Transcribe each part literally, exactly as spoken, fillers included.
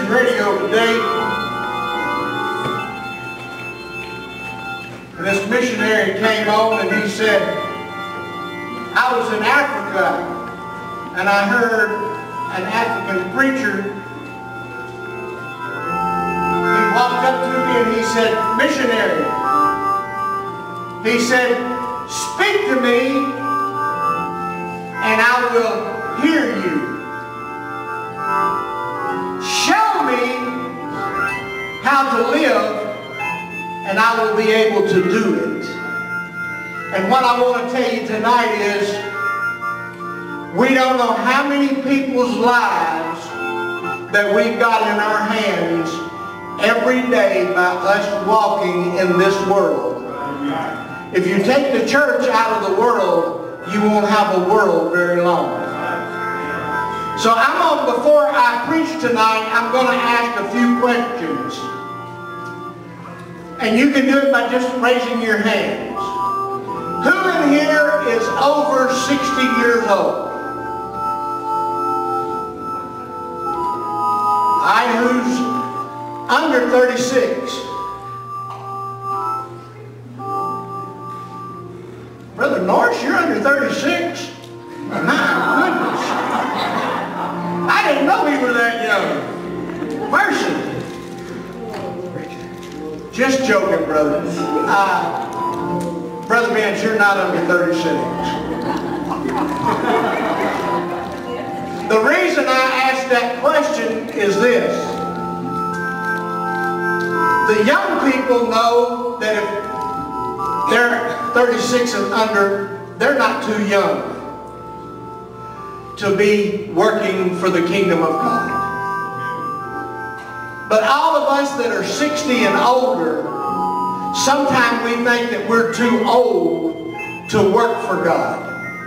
Christian radio today. And this missionary came on and he said, I was in Africa and I heard an African preacher. He walked up to me and he said, missionary, he said, speak to me and I will hear you. Show me how to live and I will be able to do it. And what I want to tell you tonight is, we don't know how many people's lives that we've got in our hands every day by us walking in this world. If you take the church out of the world, you won't have a world very long. So I'm on, before I preach tonight, I'm going to ask a few questions. And you can do it by just raising your hands. Who in here is over sixty years old? I, who's under thirty-six? Brother Norris, you're under thirty-six? My goodness. I didn't know he was that young. Mercy. Just joking, brother. Uh, brother Benz, you're not under thirty-six. The reason I asked that question is this. The young people know that if they're thirty-six and under, they're not too young to be working for the kingdom of God. But all of us that are sixty and older, sometimes we think that we're too old to work for God.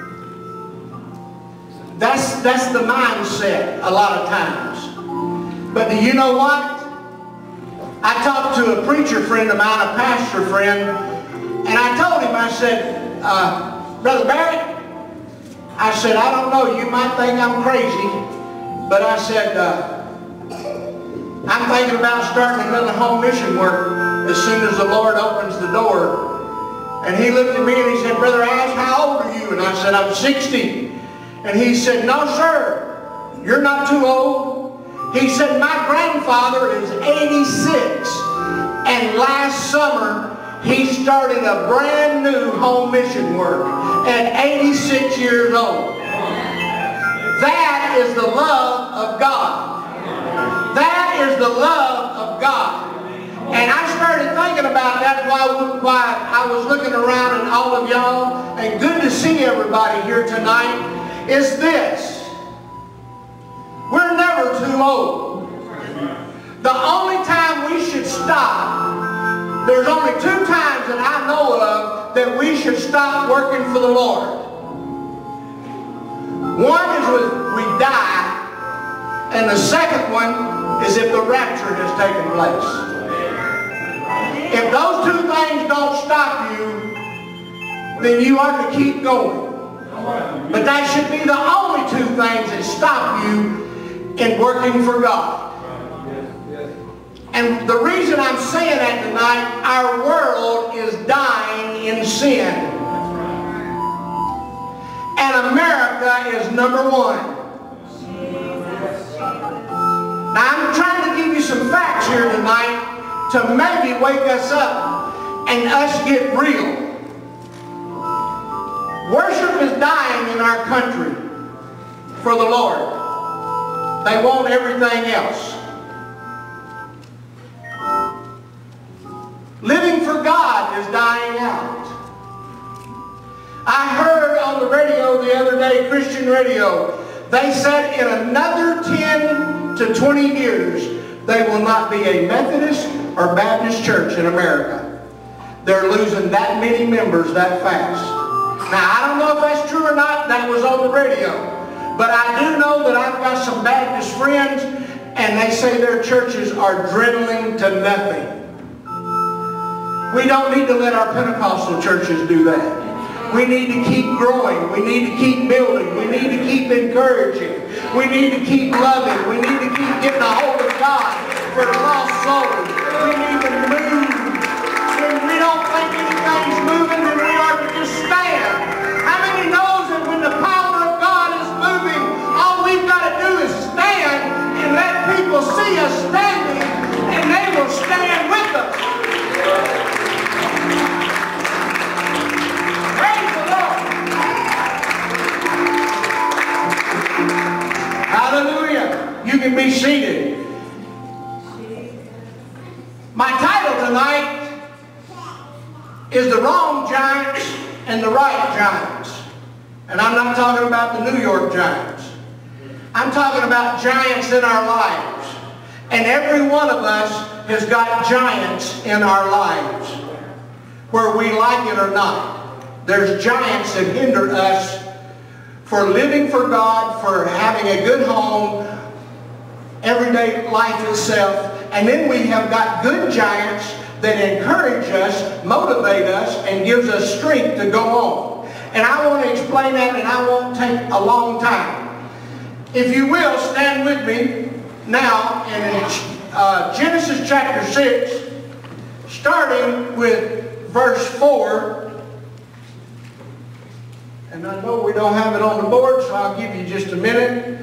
That's, that's the mindset a lot of times. But do you know what? I talked to a preacher friend of mine, a pastor friend, and I told him, I said, uh, Brother Barrett, I said, I don't know, you might think I'm crazy, but I said, uh, I'm thinking about starting another home mission work as soon as the Lord opens the door. And he looked at me and he said, Brother Ash, how old are you? And I said, I'm sixty. And he said, no sir, you're not too old. He said, my grandfather is eighty-six. And last summer, he started a brand new home mission work at eighty-six years old. That is the love of God. That is the love of God. And I started thinking about that while, while I was looking around at all of y'all. And good to see everybody here tonight. Is this. We're never too old. The only time we should stop, there's only two times that I know of that we should stop working for the Lord. One is when we die, and the second one is if the rapture has taken place. If those two things don't stop you, then you ought to keep going. But that should be the only two things that stop you in working for God. And the reason I'm saying that tonight, our world is dying in sin. And America is number one. Now I'm trying to give you some facts here tonight to maybe wake us up and us get real. Worship is dying in our country for the Lord. They want everything else. Living for God is dying out. I heard on the radio the other day, Christian radio, they said in another ten to twenty years, they will not be a Methodist or Baptist church in America. They're losing that many members that fast. Now, I don't know if that's true or not. That was on the radio. But I do know that I've got some Baptist friends, and they say their churches are dwindling to nothing. We don't need to let our Pentecostal churches do that. We need to keep growing. We need to keep building. We need to keep encouraging. We need to keep loving. We need to keep getting a hold of God for lost souls. We need to move. When we don't think anything's moving, then we are to just stand. How many knows that when the power of God is moving, all we've got to do is stand and let people see us standing, and they will stand with us. Praise the Lord. Hallelujah. You can be seated. My title tonight is The Wrong Giants and the Right Giants. And I'm not talking about the New York Giants. I'm talking about giants in our lives. And every one of us has got giants in our lives, whether we like it or not. There's giants that hinder us for living for God, for having a good home, everyday life itself. And then we have got good giants that encourage us, motivate us, and gives us strength to go on. And I want to explain that, and I won't take a long time. If you will, stand with me now in uh, Genesis chapter six, starting with verse four. And I know we don't have it on the board, so I'll give you just a minute.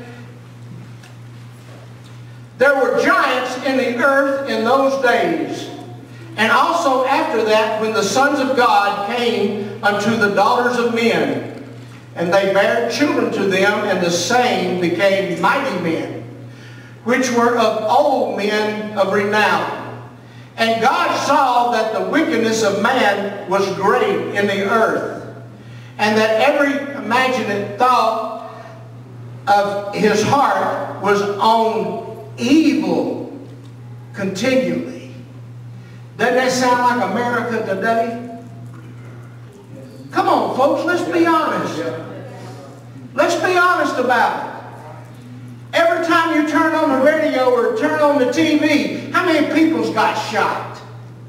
There were giants in the earth in those days, and also after that, when the sons of God came unto the daughters of men, and they bare children to them, and the same became mighty men, which were of old men of renown. And God saw that the wickedness of man was great in the earth, and that every imaginate thought of his heart was on evil continually. Doesn't that sound like America today? Come on, folks, let's be honest. Let's be honest about it. Every time you turn on the radio or turn on the T V, how many people's got shot?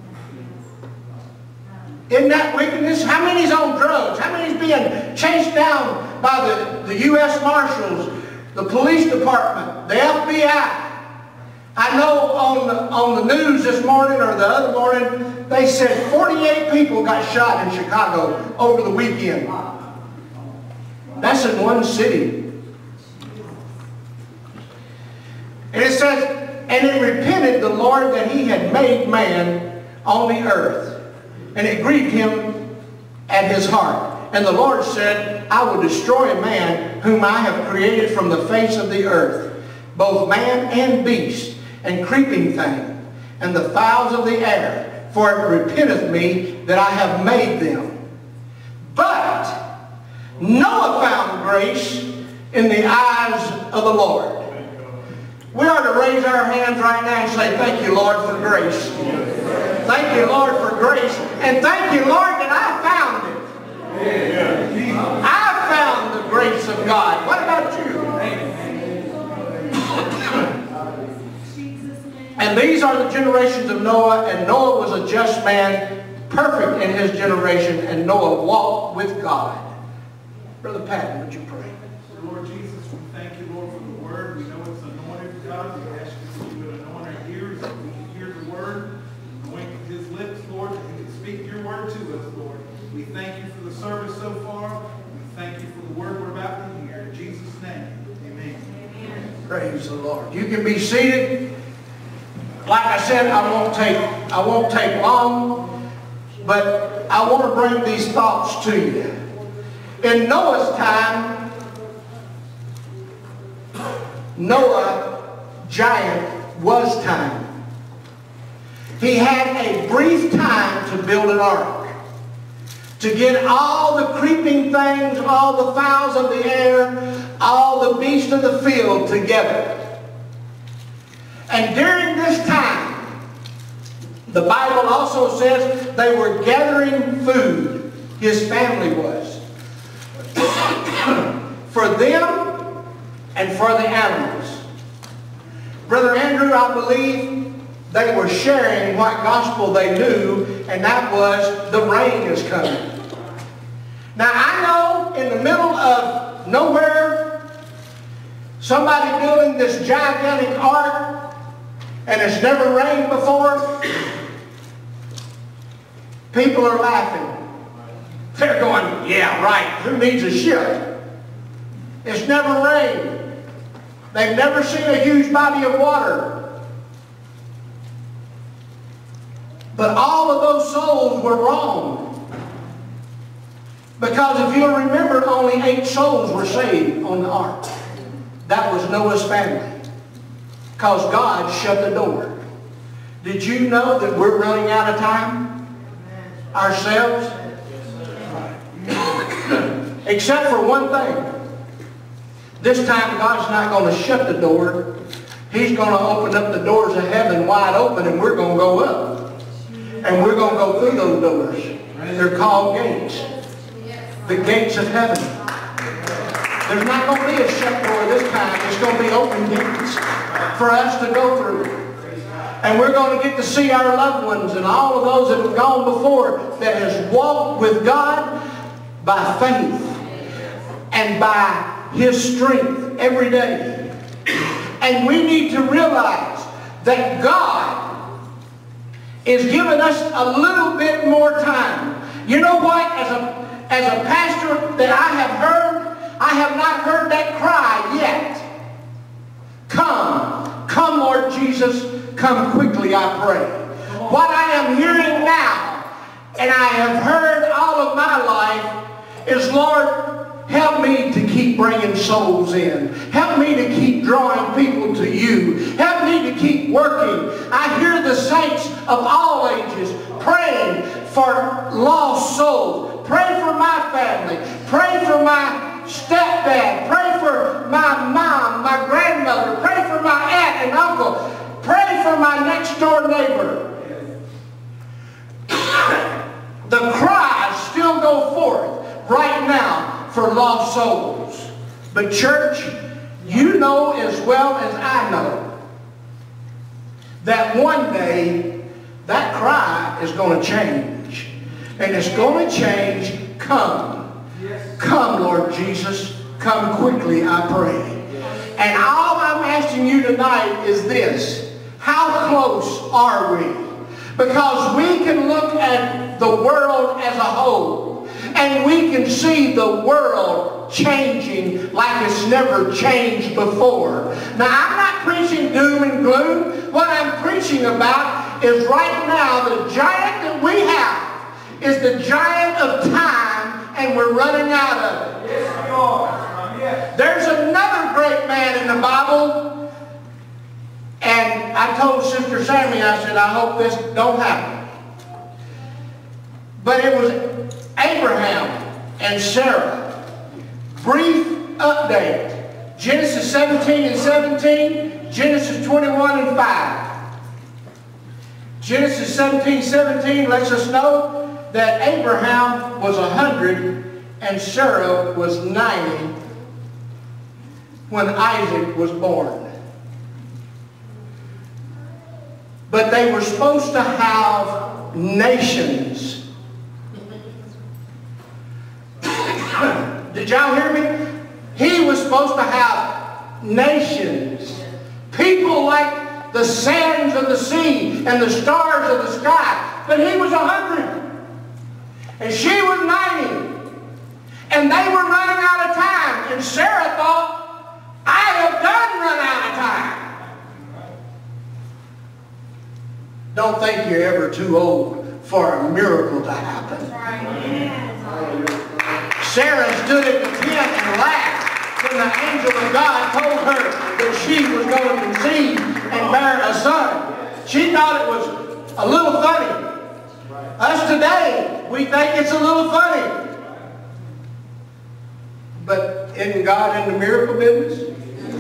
Isn't that wickedness? How many's on drugs? How many's being chased down by the, the U S Marshals, the police department, the F B I? I know on the, on the news this morning or the other morning, they said forty-eight people got shot in Chicago over the weekend. That's in one city. And it says, and it repented the Lord that he had made man on the earth, and it grieved him at his heart. And the Lord said, I will destroy man whom I have created from the face of the earth, both man and beast, and creeping thing, and the fowls of the air, for it repenteth me that I have made them. But Noah found grace in the eyes of the Lord. We are to raise our hands right now and say, thank you, Lord, for grace. Thank you, Lord, for grace. And thank you, Lord, that I found it. I found the grace of God. What about you? And these are the generations of Noah, and Noah was a just man, perfect in his generation, and Noah walked with God. Brother Patton, would you pray? Lord Jesus, we thank you, Lord, for the word. We know it's anointed, God. We ask you that you would anoint our ears, that we can hear the word, anoint his lips, Lord, that he can speak your word to us, Lord. We thank you for the service so far. We thank you for the word we're about to hear. In Jesus' name, amen. Amen. Praise the Lord. You can be seated. Like I said, I won't take I won't take long, but I want to bring these thoughts to you. In Noah's time, Noah, giant, was time. He had a brief time to build an ark, to get all the creeping things, all the fowls of the air, all the beasts of the field together. And during this time, the Bible also says they were gathering food. His family was. For them and for the animals. Brother Andrew, I believe they were sharing what gospel they knew, and that was the rain is coming. Now I know in the middle of nowhere, somebody building this gigantic ark, and it's never rained before, people are laughing. They're going, yeah, right, who needs a ship? It's never rained. They've never seen a huge body of water. But all of those souls were wrong. Because if you'll remember, only eight souls were saved on the ark. That was Noah's family. Because God shut the door. Did you know that we're running out of time? Ourselves? Except for one thing. This time God's not going to shut the door. He's going to open up the doors of heaven wide open, and we're going to go up. And we're going to go through those doors. They're called gates. The gates of heaven. There's not going to be a shut door this time. It's going to be open gates for us to go through. And we're going to get to see our loved ones and all of those that have gone before that has walked with God by faith and by His strength every day. And we need to realize that God is giving us a little bit more time. You know what? As a, as a pastor that I have heard, I have not heard that cry yet. Come, come Lord Jesus, come quickly, I pray. What I am hearing now, and I have heard all of my life, is Lord, help me to keep bringing souls in. Help me to keep drawing people to you. Help me to keep working. I hear the saints of all ages praying for lost souls. Pray for my family. Pray for my stepdad. Pray for my mom, my grandmother. Pray for my aunt and uncle. Pray for my next door neighbor. The cries still go forth right now for lost souls. But church, you know as well as I know that one day that cry is going to change. And it's going to change. Come. Come, Lord Jesus. Come quickly, I pray. And all I'm asking you tonight is this. How close are we? Because we can look at the world as a whole, and we can see the world changing like it's never changed before. Now, I'm not preaching doom and gloom. What I'm preaching about is right now the giant that we have is the giant of time, and we're running out of it. Yes, Lord. There's another great man in the Bible. And I told Sister Sammy, I said, I hope this don't happen. But it was Abraham and Sarah. Brief update. Genesis seventeen and seventeen, Genesis twenty-one and five. Genesis seventeen, seventeen lets us know that Abraham was a hundred and Sarah was ninety when Isaac was born. But they were supposed to have nations. Did y'all hear me? He was supposed to have nations. People like the sands of the sea and the stars of the sky. But he was a hundred. And she was ninety. And they were running out of time. And Sarah thought, I have done run out of time. Don't think you're ever too old for a miracle to happen. Sarah stood at the tent and laughed when the angel of God told her that she was going to conceive and bear a son. She thought it was a little funny. Us today, we think it's a little funny. But isn't God in the miracle business?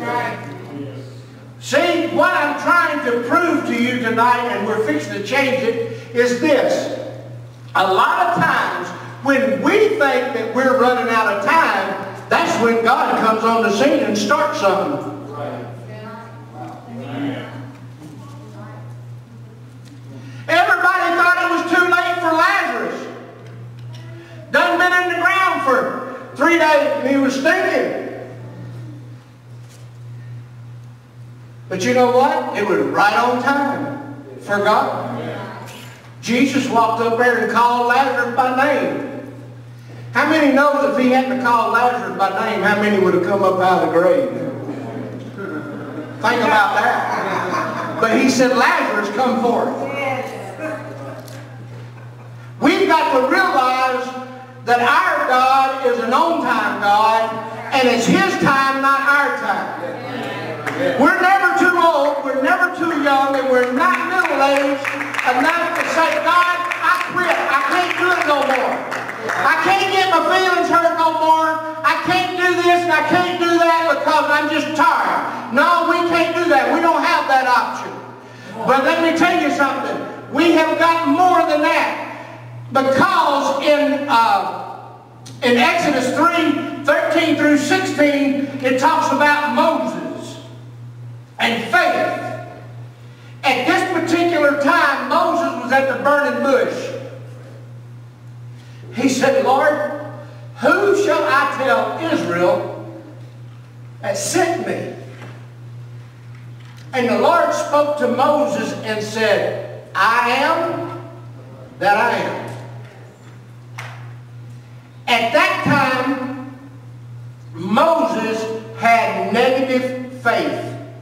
See, what I'm trying to prove to you tonight, and we're fixing to change it, is this. A lot of times, when we think that we're running out of time, that's when God comes on the scene and starts something. Right. Everybody thought it was too late for Lazarus. Done been in the ground for three days and he was stinking. But you know what? It was right on time for God. Jesus walked up there and called Lazarus by name. How many knows if he hadn't called Lazarus by name, how many would have come up out of the grave? Think about that. But he said, Lazarus, come forth. We've got to realize that our God is an on-time God, and it's His time, not our time. We're never too old, we're never too young, and we're not middle-aged enough to say, God, I quit. I can't do it no more. I can't get my feelings hurt no more. I can't do this and I can't do that because I'm just tired. No, we can't do that. We don't have that option. But let me tell you something. We have got more than that. Because in, uh, in Exodus three, thirteen through sixteen, it talks about Moses and faith. At this particular time, Moses was at the burning bush. He said, Lord, who shall I tell Israel that sent me? And the Lord spoke to Moses and said, I am that I am. At that time, Moses had negative faith.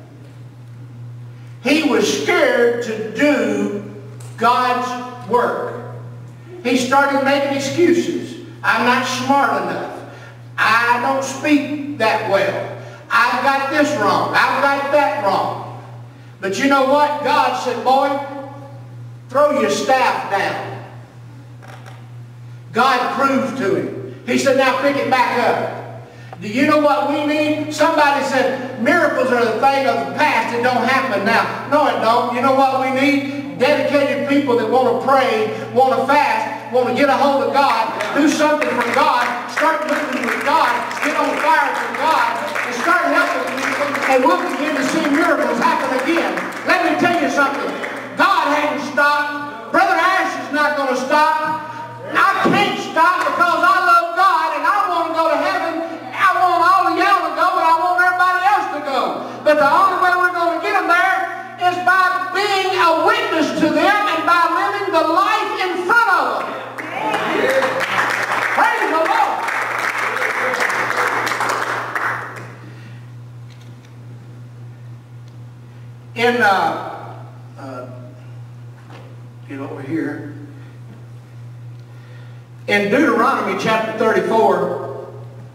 He was scared to do God's work. He started making excuses. I'm not smart enough. I don't speak that well. I've got this wrong. I've got that wrong. But you know what? God said, boy, throw your staff down. God proved to him. He said, now pick it back up. Do you know what we need? Somebody said, miracles are the thing of the past. It don't happen now. No, it don't. You know what we need? Dedicated people that want to pray, want to fast, want to get a hold of God, do something for God, start moving with God, get on fire for God, and start helping people, and we'll begin to see miracles happen again. Let me tell you something. God hadn't stopped. Brother Ash is not going to stop. I can't stop because I love God and I want to go to heaven. I want all of y'all to go, but I want everybody else to go. But the only way we're going to get them there is by being a witness to them and by living the life in front of them. Praise the Lord. In, uh, uh, get over here. In Deuteronomy chapter thirty-four,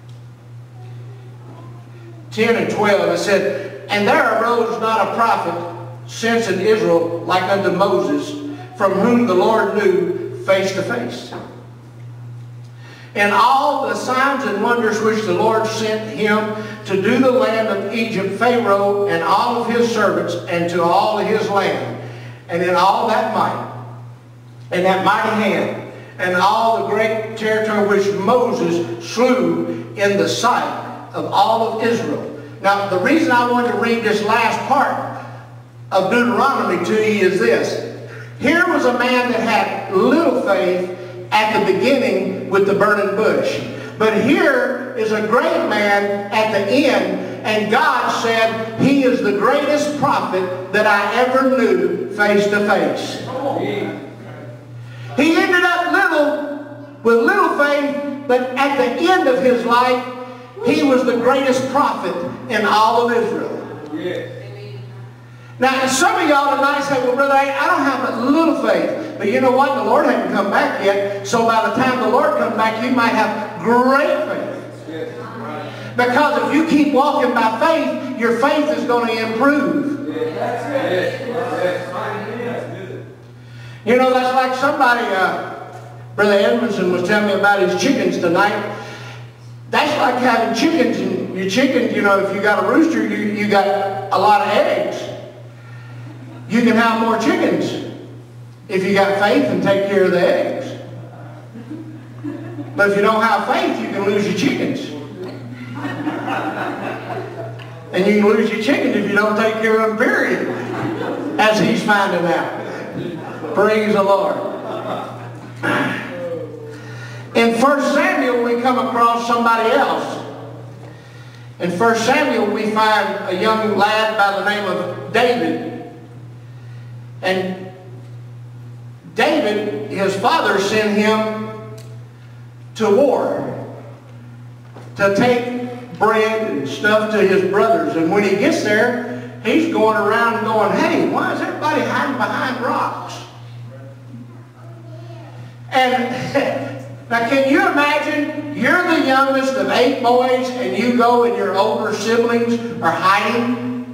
ten and twelve, it said, and there arose not a prophet since in Israel like unto Moses, from whom the Lord knew face to face. And all the signs and wonders which the Lord sent him to do the land of Egypt, Pharaoh and all of his servants, and to all of his land, and in all that might, and that mighty hand, and all the great territory which Moses slew in the sight of all of Israel. Now, the reason I wanted to read this last part of Deuteronomy to you is this. Here was a man that had little faith at the beginning with the burning bush. But here is a great man at the end, and God said he is the greatest prophet that I ever knew face to face. He ended up little, with little faith, but at the end of his life, he was the greatest prophet in all of Israel. Yes. Now, some of y'all tonight say, well, Brother, I don't have but little faith. But you know what? The Lord hasn't come back yet. So by the time the Lord comes back, you might have great faith. Yes. Because if you keep walking by faith, your faith is going to improve. Yes. Yes. You know, that's like somebody, uh, Brother Edmondson was telling me about his chickens tonight. That's like having chickens, and your chickens, you know, if you got a rooster, you, you got a lot of eggs. You can have more chickens if you got faith and take care of the eggs. But if you don't have faith, you can lose your chickens. And you can lose your chickens if you don't take care of them, period. As he's finding out. Praise the Lord. In First Samuel, we come across somebody else. In First Samuel, we find a young lad by the name of David. And David, his father, sent him to war to take bread and stuff to his brothers. And when he gets there, he's going around going, hey, why is everybody hiding behind rocks? And now, can you imagine, you're the youngest of eight boys and you go and your older siblings are hiding?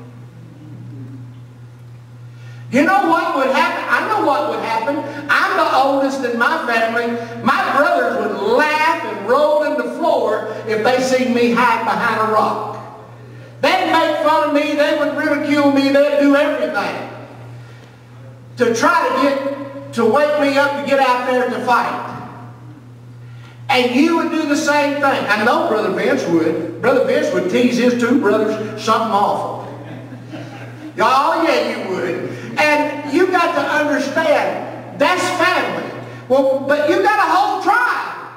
You know what would happen? I know what would happen. I'm the oldest in my family. My brothers would laugh and roll in the floor if they see me hide behind a rock. They'd make fun of me. They would ridicule me. They'd do everything to try to get, to wake me up to get out there to fight. And you would do the same thing. I know Brother Vince would. Brother Vince would tease his two brothers something awful. Oh, yeah, you would. And you got to understand, that's family. Well, but you got a whole tribe.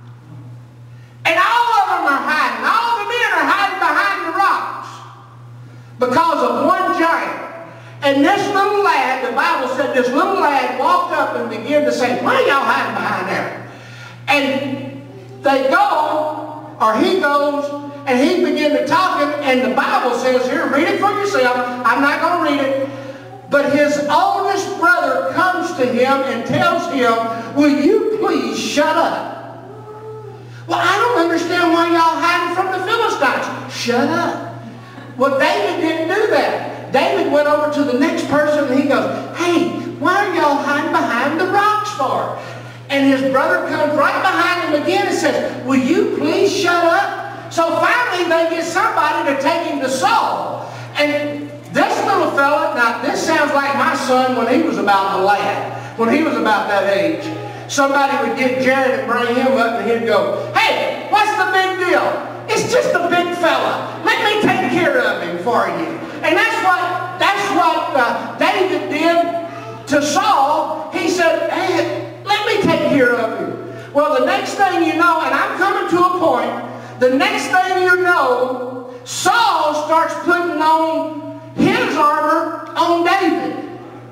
And all of them are hiding. All the men are hiding behind the rocks because of one giant. And this little lad, the Bible said, this little lad walked up and began to say, why are y'all hiding behind there? And they go, or he goes, and he began to talk, and the Bible says, here, read it for yourself. I'm not going to read it. But his oldest brother comes to him and tells him, will you please shut up? Well, I don't understand why y'all hiding from the Philistines. Shut up. Well, David didn't do that. David went over to the next person, and he goes, hey, why are y'all hiding behind the rocks for? And his brother comes right behind him again and says, will you please shut up? So finally they get somebody to take him to Saul. And this little fella, now this sounds like my son when he was about a lad, when he was about that age. Somebody would get Jared and bring him up and he'd go, hey, what's the big deal? It's just a big fella. Let me take care of him for you. And that's what, that's what uh, David did to Saul. He said, hey, let me take care of you. Well, the next thing you know, and I'm coming to a point, the next thing you know, Saul starts putting on his armor on David.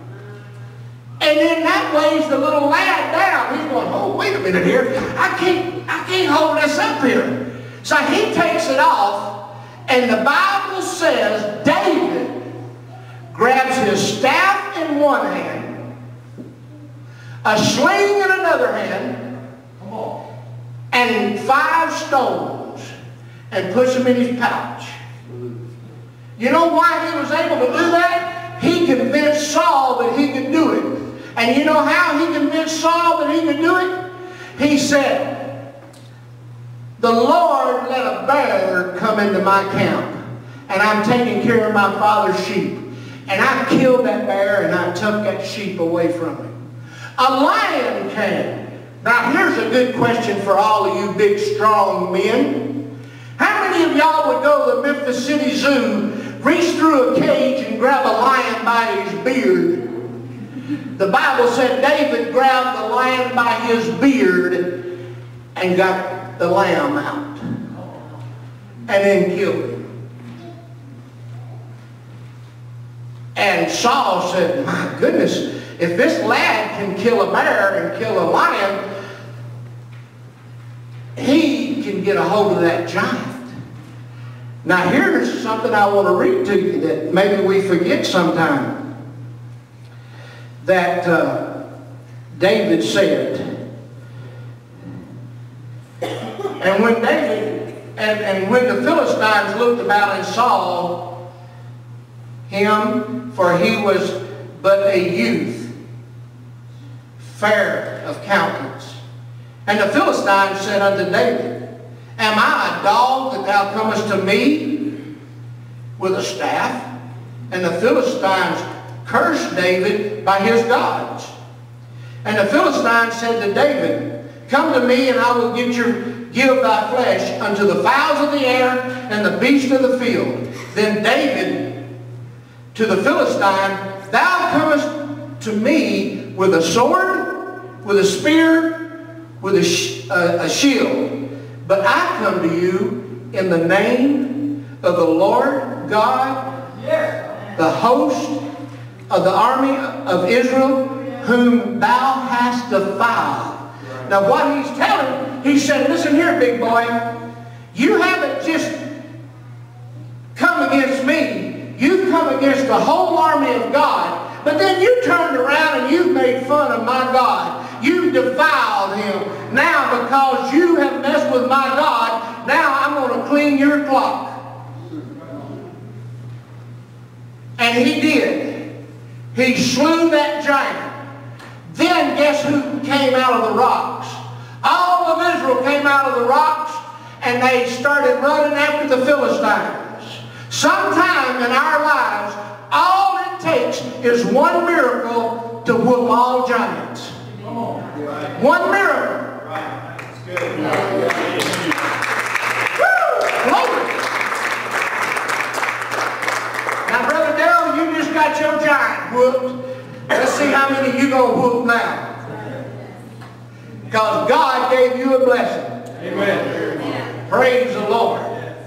And then that weighs the little lad down. He's going, oh, wait a minute here. I can't, I can't hold this up here. So he takes it off, and the Bible says David grabs his staff in one hand, a sling in another hand, come on, and five stones, and puts them in his pouch. You know why he was able to do that? He convinced Saul that he could do it. And you know how he convinced Saul that he could do it? He said, the Lord let a bear come into my camp, and I'm taking care of my father's sheep. And I killed that bear, and I took that sheep away from him. A lion came. Now here's a good question for all of you big strong men. How many of y'all would go to the Memphis City Zoo, reach through a cage and grab a lion by his beard? The Bible said David grabbed the lion by his beard and got the lamb out and then killed him. And Saul said, my goodness, if this lad can kill a bear and kill a lion, he can get a hold of that giant. Now here's something I want to read to you that maybe we forget sometime. That uh, David said. And when David, and, and when the Philistines looked about and saw him, for he was but a youth, fair of countenance. And the Philistines said unto David, am I a dog that thou comest to me with a staff? And the Philistines cursed David by his gods. And the Philistines said to David, come to me, and I will get your, give thy flesh unto the fowls of the air and the beasts of the field. Then David to the Philistine, thou comest to me with a sword, with a spear, with a, sh uh, a shield. But I come to you in the name of the Lord God, the host of the army of Israel, whom thou hast defiled. Now what he's telling, he said, listen here, big boy, you haven't just come against me, you've come against the whole army of God, but then you turned around and you made fun of my God. You defiled him. Now because you have messed with my God, now I'm going to clean your clock. And he did. He slew that giant. Then guess who came out of the rocks? All of Israel came out of the rocks and they started running after the Philistines. Sometime in our lives, all it takes is one miracle to whoop all giants. One miracle. Woo! Glory! Now, Brother Darrell, you just got your giant whooped. Let's see how many you gonna whoop now. Because God gave you a blessing. Amen. Praise the Lord.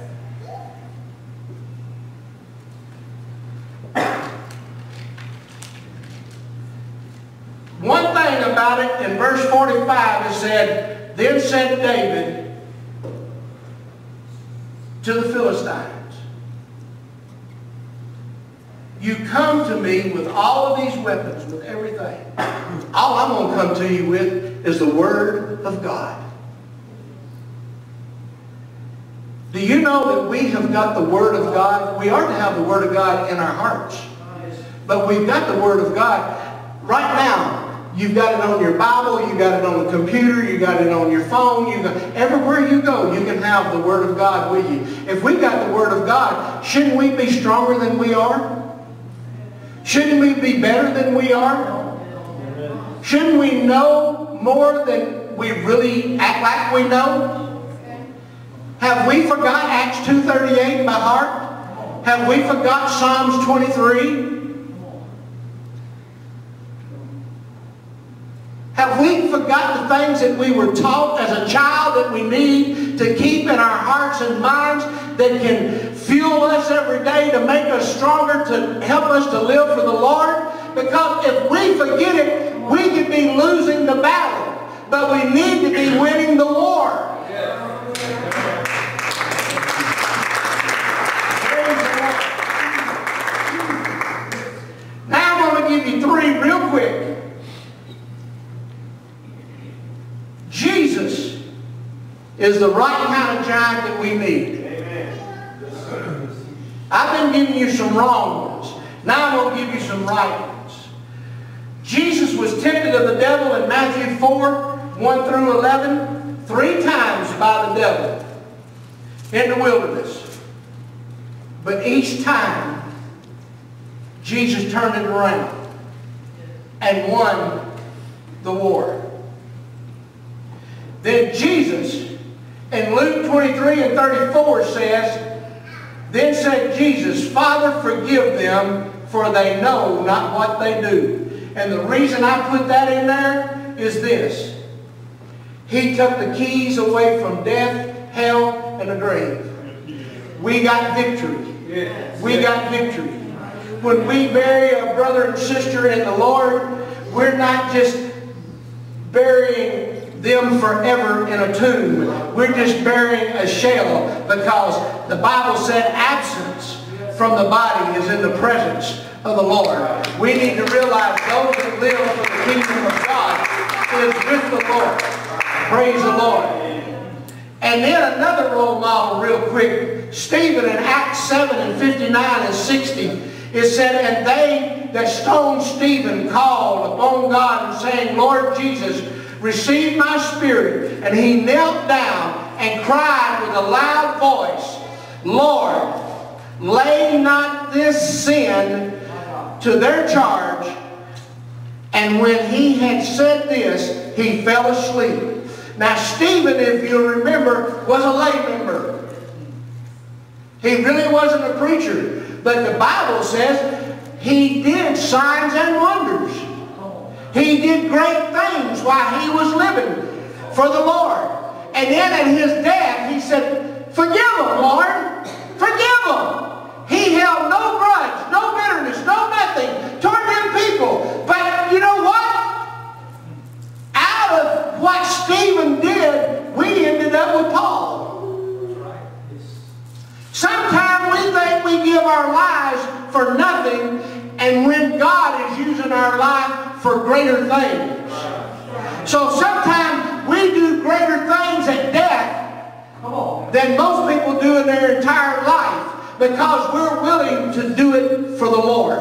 One thing about it, in verse forty-five, it said, then said David to the Philistines, you come to me with all of these weapons, with everything. All I'm going to come to you with is the Word of God. Do you know that we have got the Word of God? We are to have the Word of God in our hearts. But we've got the Word of God right now. You've got it on your Bible, you've got it on the computer, you've got it on your phone, you got, everywhere you go, you can have the Word of God with you. If we got the Word of God, shouldn't we be stronger than we are? Shouldn't we be better than we are? Shouldn't we know more than we really act like we know? Have we forgot Acts two thirty-eight by heart? Have we forgot Psalms twenty-three? Have we forgot the things that we were taught as a child that we need to keep in our hearts and minds that can fuel us every day to make us stronger, to help us to live for the Lord? Because if we forget it, we could be losing the battle. But we need to be winning the war. Now I'm going to give you three real quick. Jesus is the right kind of giant that we need. Amen. I've been giving you some wrong ones. Now I'm going to give you some right ones. Jesus was tempted of the devil in Matthew four, one through eleven, three times by the devil in the wilderness. But each time, Jesus turned it around and won the war. Then Jesus, in Luke twenty-three and thirty-four says, then said Jesus, Father, forgive them, for they know not what they do. And the reason I put that in there is this. He took the keys away from death, hell, and the grave. We got victory. We got victory. When we bury a brother and sister in the Lord, we're not just burying them forever in a tomb. We're just burying a shell, because the Bible said absence from the body is in the presence of the Lord. We need to realize those that live for the kingdom of God is with the Lord. Praise the Lord. And then another role model real quick. Stephen in Acts seven and fifty-nine and sixty, it said, and they that stoned Stephen called upon God and saying, Lord Jesus, receive my spirit. And he knelt down and cried with a loud voice, Lord, lay not this sin to their charge. And when he had said this, he fell asleep. Now Stephen, if you remember, was a lay member. He really wasn't a preacher. But the Bible says he did signs and wonders. He did great things while he was living for the Lord. And then at his death, he said, forgive them, Lord. Forgive them. He held no grudge, no bitterness, no nothing toward them people. But you know what? Out of what Stephen did, we ended up with Paul. Sometimes we think we give our lives for nothing, and when God is using our life for greater things. So sometimes we do greater things at death than most people do in their entire life, because we're willing to do it for the Lord.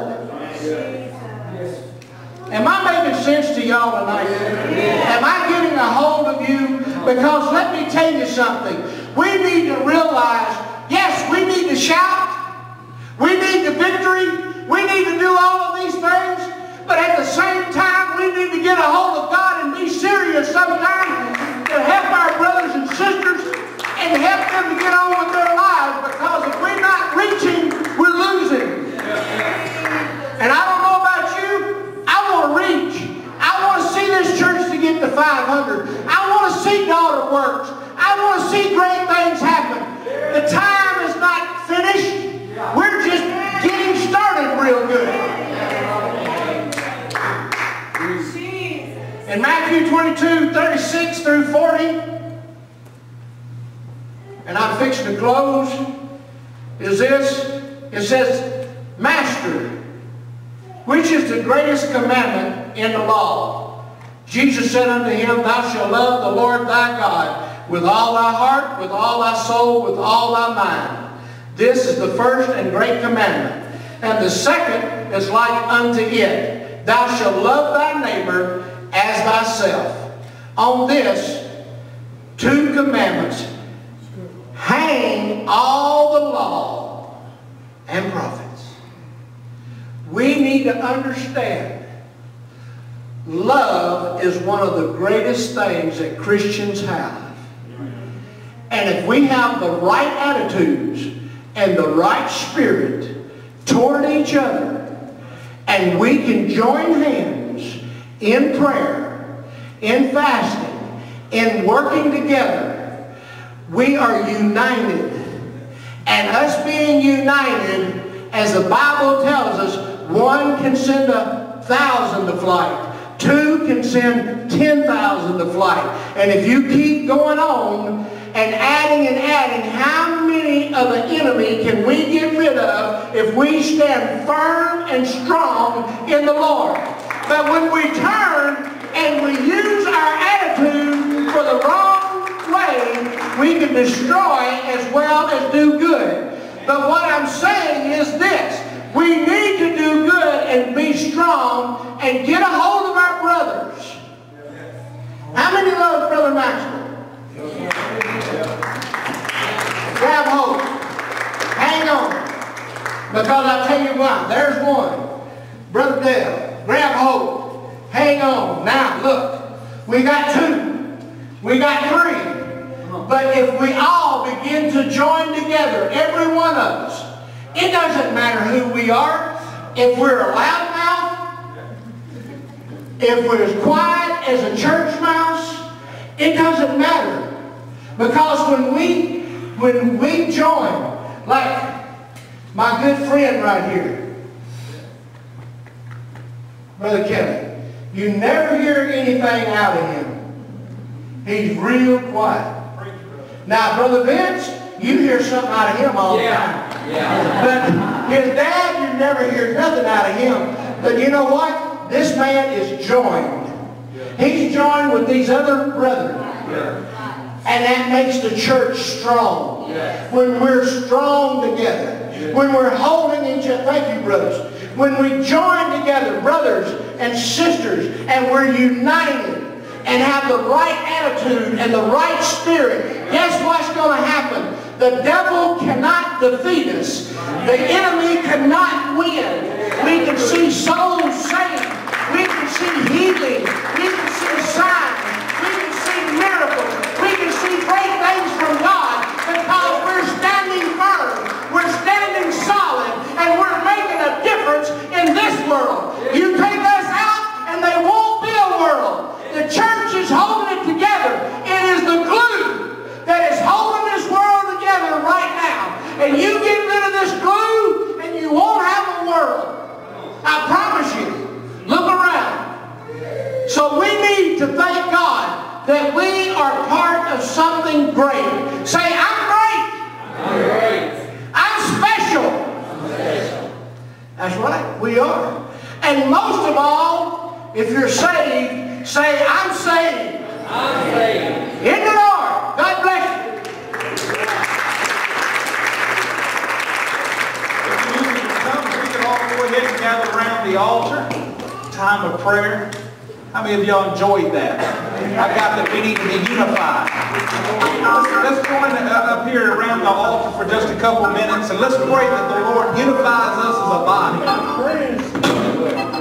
Am I making sense to y'all tonight? Am I getting a hold of you? Because let me tell you something. We need to realize, yes, we need to shout. We need the victory. We need to do all of these things. But at the same time, we need to get a hold of God and be serious sometimes to help our brothers and sisters and help them to get on with their lives. Because if we're not reaching, we're losing. And I don't know about you, I want to reach. I want to see this church to get to five hundred. I want to see daughter works. I want to see great things happen. The time is not finished. We're just getting started real good. In Matthew twenty-two, thirty-six through forty, and I'm fixing to close, is this. It says, Master, which is the greatest commandment in the law? Jesus said unto him, Thou shalt love the Lord thy God with all thy heart, with all thy soul, with all thy mind. This is the first and great commandment. And the second is like unto it. Thou shalt love thy neighbor as thyself. On this, two commandments hang all the law and prophets. We need to understand love is one of the greatest things that Christians have. And if we have the right attitudes and the right spirit toward each other, and we can join hands in prayer, in fasting, in working together, we are united. And us being united, as the Bible tells us, one can send a thousand to flight. Two can send ten thousand to flight. And if you keep going on and adding and adding, how many of the enemy can we get rid of if we stand firm and strong in the Lord? But when we turn and we use our attitude for the wrong way, we can destroy as well as do good. But what I'm saying is this. We need to do good and be strong and get a hold of our brothers. How many love Brother Maxwell? Grab hold. Hang on. Because I'll tell you why. There's one. Brother Dale, grab hold. Hang on. Now, look. We got two. We got three. But if we all begin to join together, every one of us, it doesn't matter who we are. If we're a loudmouth, if we're as quiet as a church mouse, it doesn't matter. Because when we when we join, like my good friend right here, Brother Kevin, you never hear anything out of him. He's real quiet. Now, Brother Vince, you hear something out of him all the time. Yeah. But his dad, you never hear nothing out of him. But you know what? This man is joined. He's joined with these other brethren. And that makes the church strong. When we're strong together. When we're holding each other. Thank you, brothers. When we join together, brothers and sisters, and we're united and have the right attitude and the right spirit, guess what's going to happen? The devil cannot defeat us. The enemy cannot win. We can see souls saved. We can see healing. We can see signs. We can see miracles. We can see great things from God because we're standing firm. We're standing solid. And we're making a difference in this world. You take us out and they won't be a world. The church is holding it together. It is the glue that is holding this world together right now. And you get rid of this Say, I'm saved. I'm saved. In the Lord. God bless you. If you need to come, we can all go ahead and gather around the altar. Time of prayer. How many of y'all enjoyed that? I got that we need to be unified. Let's, let's join up here around the altar for just a couple minutes and let's pray that the Lord unifies us as a body.